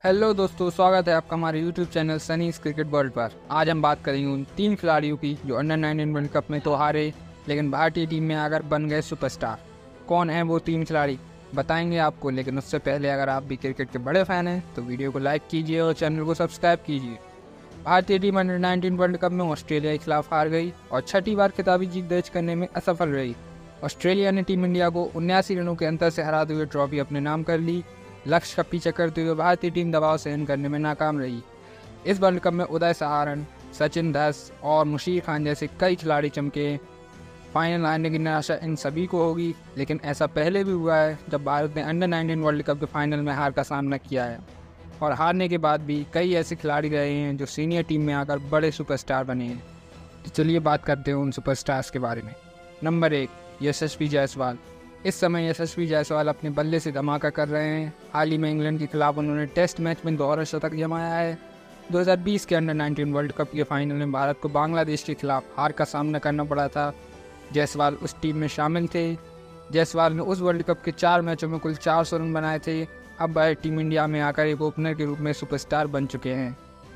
Hello दोस्तों, स्वागत है आपका हमारे YouTube channel Sunny's cricket world पर। आज हम बात करेंगे उन 3 खिलाड़ियों की जो अंडर 19 वर्ल्ड कप में तो हारे, लेकिन भारतीय टीम में आकर बन गए सुपरस्टार। कौन है वो 3 खिलाड़ी बताएंगे आपको, लेकिन उससे पहले अगर आप भी क्रिकेट के बड़े फैन हैं तो वीडियो को लाइक कीजिए और चैनल को सब्सक्राइब कीजिए। भारतीय टीम अंडर 19 वर्ल्ड कप में ऑस्ट्रेलिया के खिलाफ हार गई और छठी बार खिताबी जीत दर्ज करने में असफल रही। ऑस्ट्रेलिया ने टीम इंडिया को 79 रनों के अंतर से हराते हुए ट्रॉफी अपने नाम कर ली। लक्ष्य का पीछा करते हुए भारतीय टीम दबाव सहन करने में नाकाम रही। इस वर्ल्ड कप में उदय सहारन, सचिन दास और मुशीर खान जैसे कई खिलाड़ी चमके। फाइनल आने की निराशा इन सभी को होगी, लेकिन ऐसा पहले भी हुआ है जब भारत ने अंडर 19 वर्ल्ड कप के फाइनल में हार का सामना किया है। और हारने के बाद भी कई ऐसे खिलाड़ी रहे हैं जो सीनियर टीम में आकर बड़े सुपरस्टार बने हैं। तो चलिए बात करते हैं उन सुपरस्टार्स के बारे में। नंबर 1, यशस्वी जायसवाल। इस समय यशस्वी जायसवाल अपने बल्ले से धमाका कर रहे हैं। हाल ही में इंग्लैंड के खिलाफ उन्होंने टेस्ट मैच में दोहरा शतक जमाया है। 2020 के अंडर 19 वर्ल्ड कप के फाइनल में भारत को बांग्लादेश के खिलाफ हार का सामना करना पड़ा था। जायसवाल उस टीम में शामिल थे। जायसवाल ने उस वर्ल्ड कप के 4 मैचों में कुल 400 रन बनाए थे। अब वह टीम इंडिया में आकर एक ओपनर के रूप में सुपरस्टार बन चुके हैं।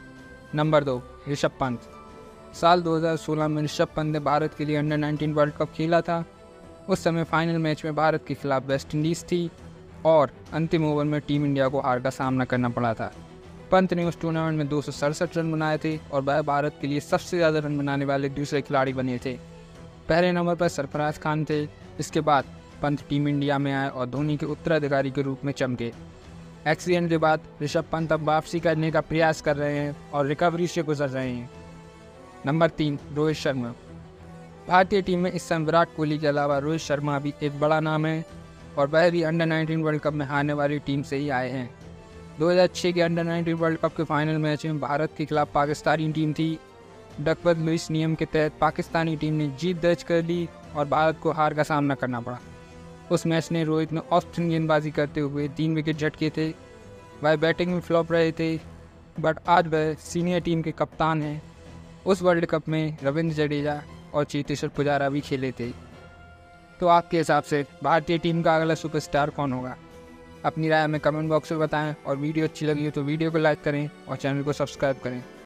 नंबर 2, ऋषभ पंत। साल 2016 में ऋषभ पंत ने भारत के लिए अंडर 19 वर्ल्ड कप खेला था। उस समय फाइनल मैच में भारत के खिलाफ वेस्ट इंडीज़ थी और अंतिम ओवर में टीम इंडिया को हार का सामना करना पड़ा था। पंत ने उस टूर्नामेंट में 267 रन बनाए थे और वह भारत के लिए सबसे ज़्यादा रन बनाने वाले दूसरे खिलाड़ी बने थे। पहले नंबर पर सरफराज खान थे। इसके बाद पंत टीम इंडिया में आए और धोनी के उत्तराधिकारी के रूप में चमके। एक्सीडेंट के बाद ऋषभ पंत अब वापसी करने का प्रयास कर रहे हैं और रिकवरी से गुजर रहे हैं। नंबर 3, रोहित शर्मा। भारतीय टीम में इस समय विराट कोहली के अलावा रोहित शर्मा भी एक बड़ा नाम है और वह भी अंडर 19 वर्ल्ड कप में हारने वाली टीम से ही आए हैं। 2006 के अंडर 19 वर्ल्ड कप के फाइनल मैच में भारत के खिलाफ पाकिस्तानी टीम थी। डकवर्थ लुईस नियम के तहत पाकिस्तानी टीम ने जीत दर्ज कर ली और भारत को हार का सामना करना पड़ा। उस मैच में रोहित ने ऑस्टिन गेंदबाजी करते हुए 3 विकेट झटके थे। वह बैटिंग में फ्लॉप रहे थे, बट आज वह सीनियर टीम के कप्तान हैं। उस वर्ल्ड कप में रविंद्र जडेजा और चेतेश्वर पुजारा भी खेले थे। तो आपके हिसाब से भारतीय टीम का अगला सुपरस्टार कौन होगा? अपनी राय हमें कमेंट बॉक्स में बताएं और वीडियो अच्छी लगी हो तो वीडियो को लाइक करें और चैनल को सब्सक्राइब करें।